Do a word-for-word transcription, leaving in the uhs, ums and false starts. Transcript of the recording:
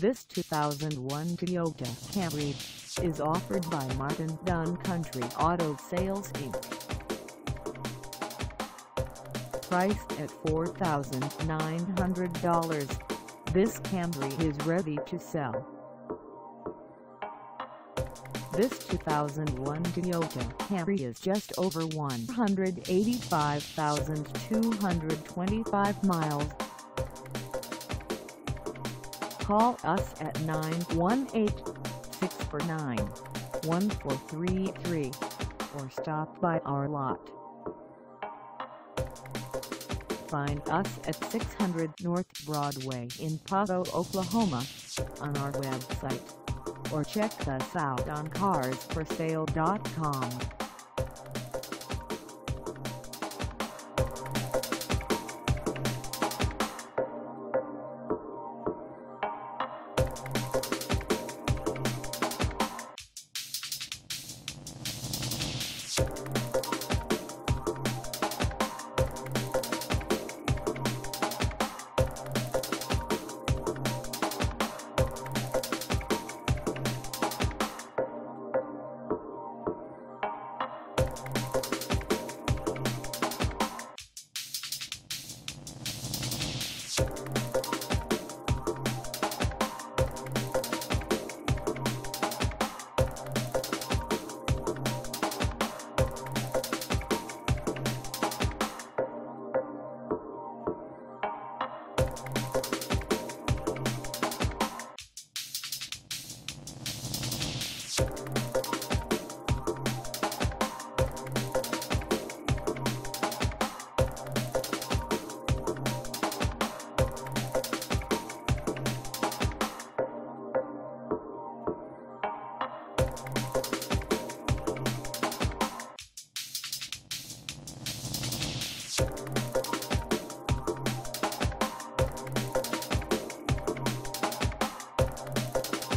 This two thousand one Toyota Camry is offered by Martin Dunn Country Auto Sales Incorporated. Priced at four thousand nine hundred dollars, this Camry is ready to sell. This two thousand one Toyota Camry is just over one hundred eighty-five thousand two hundred twenty-five miles. Call us at nine one eight, six four nine, one four three three or stop by our lot. Find us at six hundred North Broadway in Poteau, Oklahoma, on our website, or check us out on cars for sale dot com. You